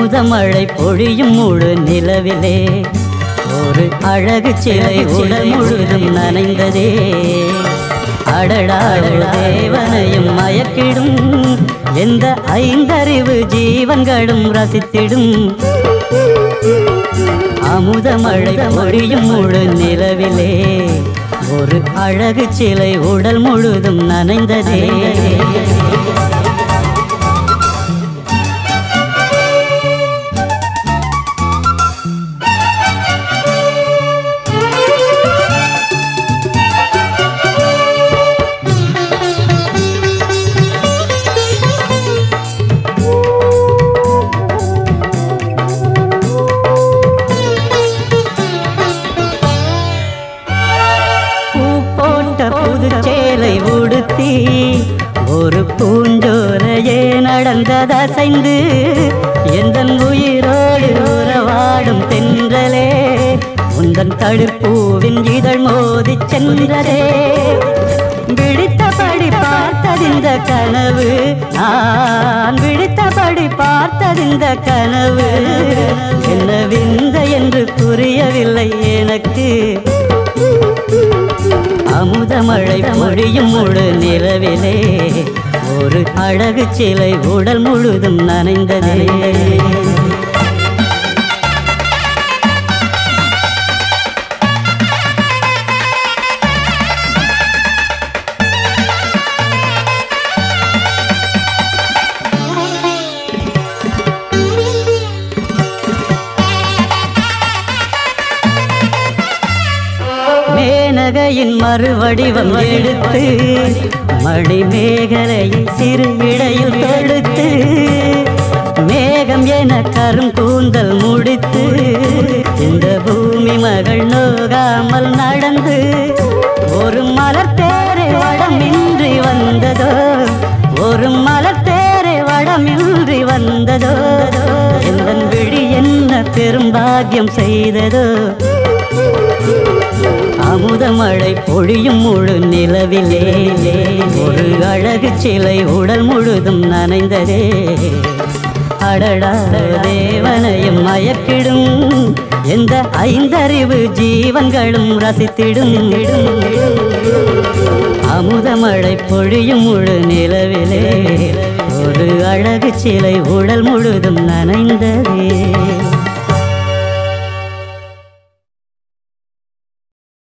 அமுதமழை பொழியும் முழு நிலவிலே ஒரு அழகு சிலை உடல் முழுதும் நனைந்ததே. அடடா தேவனையும் மயக்கிடும் எந்த ஐந்தறிவு ஜீவன்களும் ரசித்திடும். அமுதமழை பொழியும் முழு நிலவிலே ஒரு அழகு சிலை உடல் முழுதும் நனைந்ததே. புதுச்சேலை உடுத்தி ஒரு பூஞ்சோலையே நடந்ததசைந்து எந்தன் உயிரோடு உறவாடும் தென்றலே உந்தன் தளிர்ப்பூவின் இதழ் மோதி சென்றதே. விழித்தபடி பார்த்ததிந்த கனவு நான் விழித்தபடி பார்த்ததிந்த கனவு என்ன விந்த என்று புரியவில்லை எனக்கு. அமுதமழை பொழியும் முழு நிலவிலே ஒரு அழகு சிலை உடல் முழுதும் நனைந்ததே. மேனகையின் மறுவடிவம் எடுத்து மணிமேகலையை சிறு இடையில் தொடுத்து மேகம் என கரும் கூந்தல் முடித்து இந்த பூமி மகள் நோகாமல் நடந்து ஒரு மலர் தேரை வடமின்றி வந்ததோ ஒரு மலர் தேரை வடமின்றி வந்ததோ எந்தன் விழி என்ன பெரும்பாக்கியம் செய்ததோ. அமுதமழை பொழியும் முழு நிலவிலே ஒரு அழகு சிலை உடல் முழுதும் நனைந்ததே. அடடா தேவனையும் மயக்கிடும் எந்த ஐந்தறிவு ஜீவன்களும் ரசித்திடும். அமுதமழை பொழியும் முழு நிலவிலே ஒரு அழகு சிலை உடல் முழுதும் நனைந்ததே.